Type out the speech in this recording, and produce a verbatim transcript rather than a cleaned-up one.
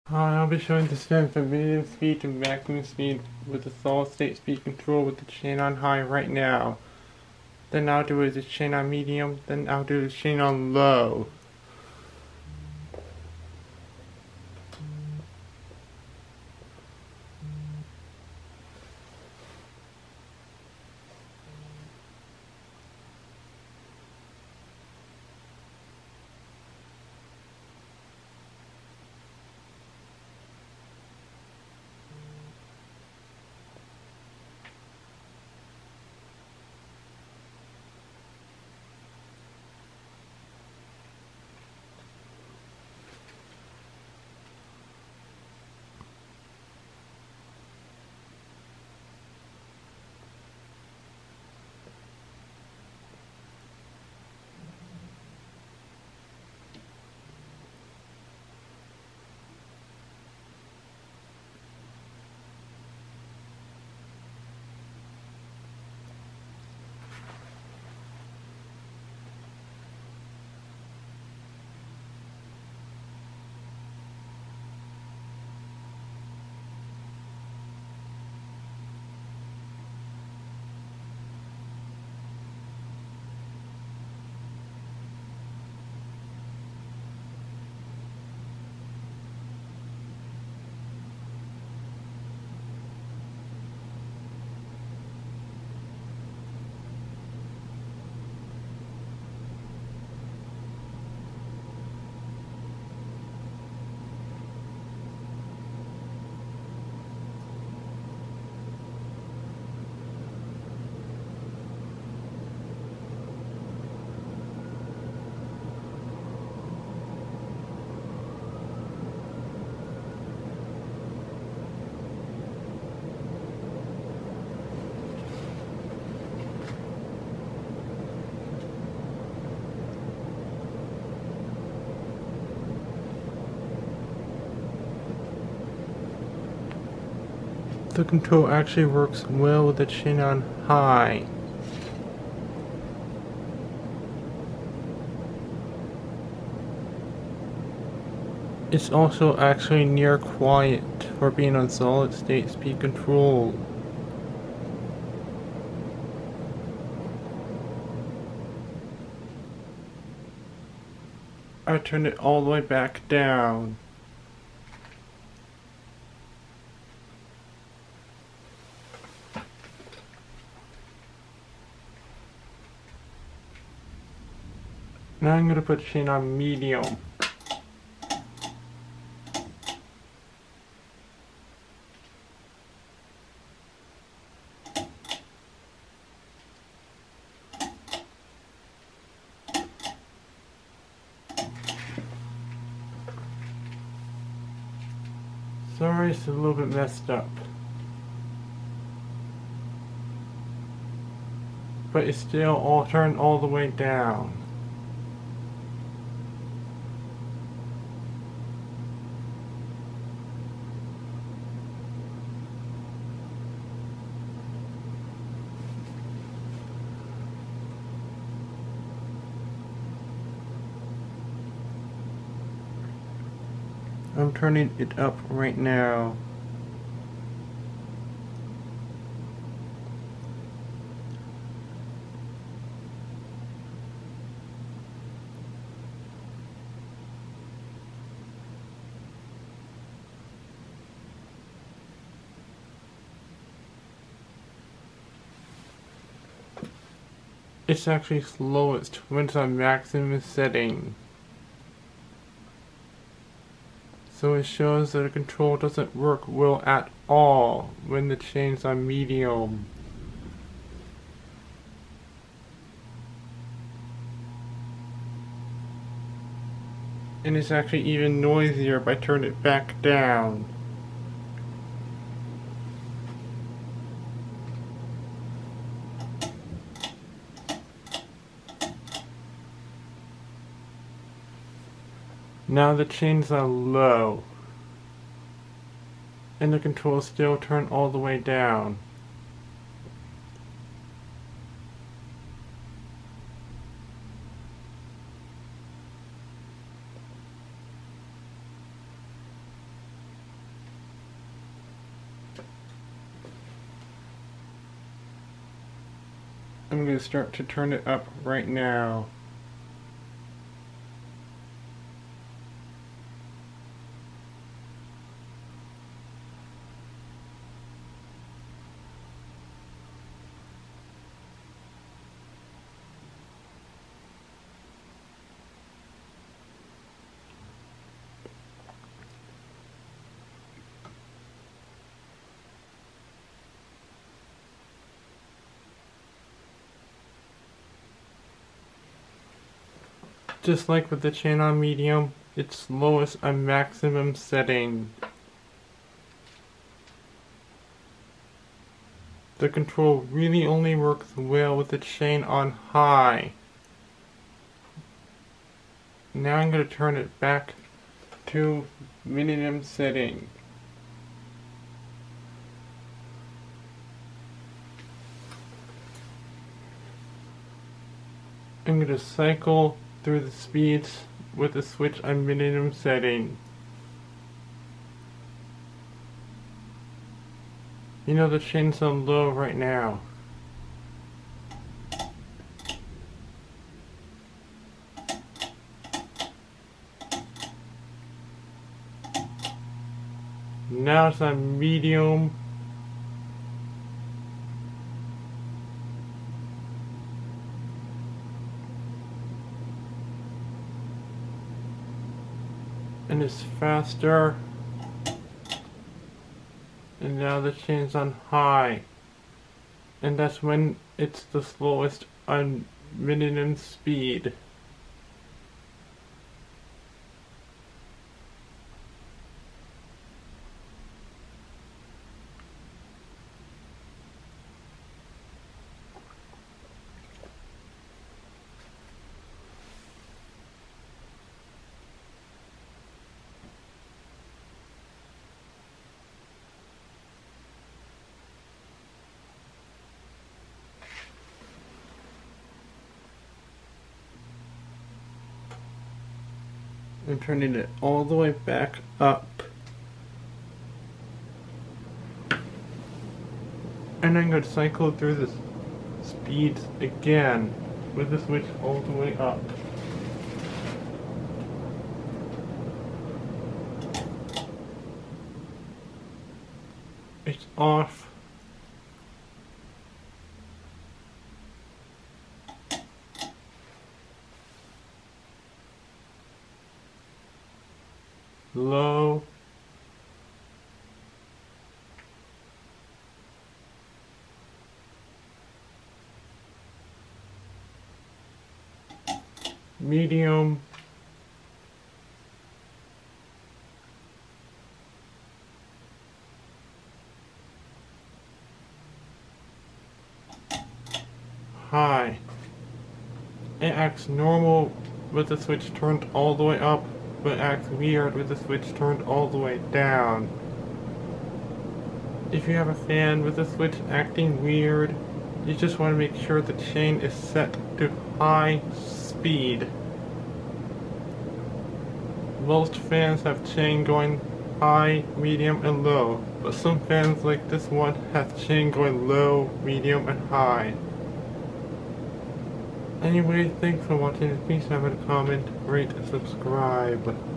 Hi, I'll be showing the steps of medium speed to maximum speed with the solid state speed control with the chain on high right now. Then I'll do the chain on medium, then I'll do the chain on low. The control actually works well with the chain on high. It's also actually near quiet for being on solid state speed control. I turned it all the way back down. Now I'm going to put chain on medium. Sorry, it's a little bit messed up. But it's still all turned all the way down. I'm turning it up right now. It's actually slowest when it's on maximum setting. So it shows that the control doesn't work well at all when the chain's on medium. And it's actually even noisier if I turn it back down. Now the chains are low, and the controls still turn all the way down. I'm going to start to turn it up right now. Just like with the chain on medium, it's lowest and maximum setting. The control really only works well with the chain on high. Now I'm going to turn it back to minimum setting. I'm going to cycle through the speeds with the switch on minimum setting. You know the chain's on low right now. Now it's on medium. And it's faster. And now the chain's on high. And that's when it's the slowest on minimum speed. I'm turning it all the way back up. And I'm going to cycle through the speeds again with the switch all the way up. It's off. Low. Medium. High. It acts normal with the switch turned all the way up, but acts weird with the switch turned all the way down. If you have a fan with the switch acting weird, you just want to make sure the chain is set to high speed. Most fans have chain going high, medium, and low, but some fans like this one have chain going low, medium, and high. Anyway, thanks for watching. Please have a comment, rate, and subscribe.